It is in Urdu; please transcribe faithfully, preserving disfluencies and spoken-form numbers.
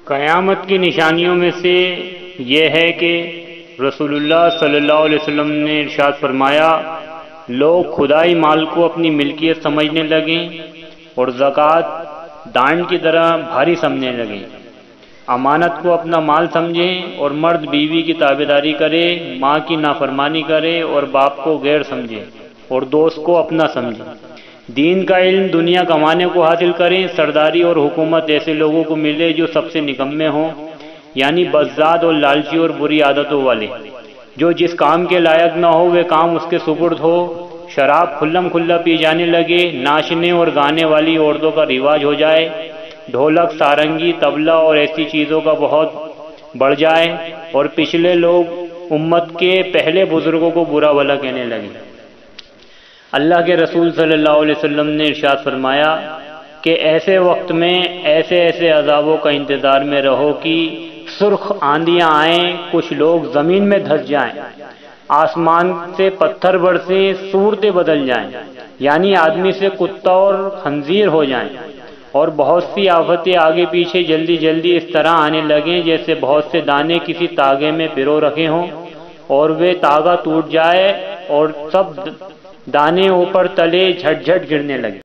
قیامت کی نشانیوں میں سے یہ ہے کہ رسول اللہ صلی اللہ علیہ وسلم نے ارشاد فرمایا، لوگ خدائی مال کو اپنی ملکیت سمجھنے لگیں اور زکوٰۃ ڈانڈ کی طرح بھاری سمجھنے لگیں، امانت کو اپنا مال سمجھیں اور مرد بیوی کی تابعداری کرے، ماں کی نافرمانی کرے اور باپ کو غیر سمجھے اور دوست کو اپنا سمجھے، دین کا علم دنیا کمانے کو حاصل کریں، سرداری اور حکومت ایسے لوگوں کو ملے جو سب سے نکمے ہوں، یعنی بزداد اور لالچی اور بری عادتوں والے، جو جس کام کے لائق نہ ہو وہ کام اس کے سپرد ہو، شراب کھلم کھلا پی جانے لگے، ناچنے اور گانے والی عورتوں کا رواج ہو جائے، ڈھولک سارنگی طبلہ اور ایسی چیزوں کا بہت بڑھ جائے، اور پچھلے لوگ امت کے پہلے بزرگوں کو برا بھلا کہنے لگے۔ اللہ کے رسول صلی اللہ علیہ وسلم نے ارشاد فرمایا کہ ایسے وقت میں ایسے ایسے عذابوں کا انتظار میں رہو کہ سرخ آندیاں آئیں، کچھ لوگ زمین میں دھس جائیں، آسمان سے پتھر برسیں، صورتیں بدل جائیں، یعنی آدمی سے کتا اور خنزیر ہو جائیں، اور بہت سی آفتیں آگے پیچھے جلدی جلدی اس طرح آنے لگیں جیسے بہت سے دانے کسی تاغے میں پرو رکھے ہوں اور وہ تاغا ٹوٹ جائے اور سب دانے اوپر تلے جھٹ جھٹ گرنے لگے۔